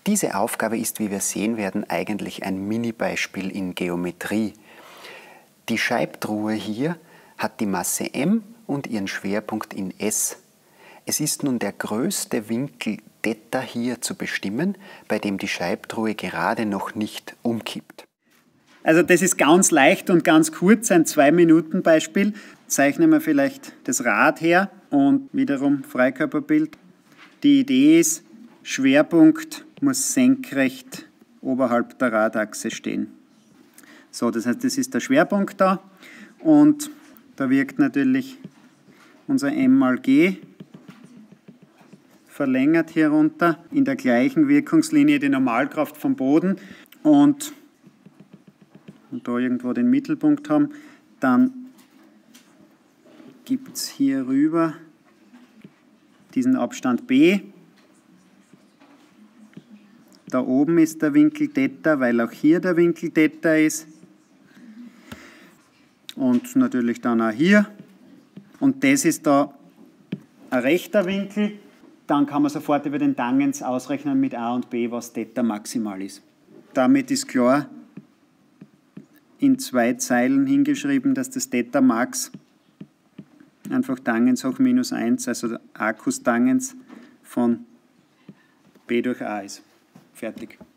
Diese Aufgabe ist, wie wir sehen werden, eigentlich ein Mini-Beispiel in Geometrie. Die Scheibtruhe hier hat die Masse m und ihren Schwerpunkt in S. Es ist nun der größte Winkel Theta hier zu bestimmen, bei dem die Scheibtruhe gerade noch nicht umkippt. Also das ist ganz leicht und ganz kurz, ein 2-Minuten-Beispiel. Zeichnen wir vielleicht das Rad her und wiederum Freikörperbild. Die Idee ist, Schwerpunkt muss senkrecht oberhalb der Radachse stehen. So, das heißt, das ist der Schwerpunkt da und da wirkt natürlich unser m mal g verlängert hier runter in der gleichen Wirkungslinie die Normalkraft vom Boden und da irgendwo den Mittelpunkt haben, dann gibt es hier rüber diesen Abstand b. Da oben ist der Winkel Theta, weil auch hier der Winkel Theta ist. Und natürlich dann auch hier. Und das ist da ein rechter Winkel. Dann kann man sofort über den Tangens ausrechnen mit a und b, was Theta maximal ist. Damit ist klar, in 2 Zeilen hingeschrieben, dass das Theta max einfach Tangens hoch minus 1, also a Costangens von b durch a ist. Fertig.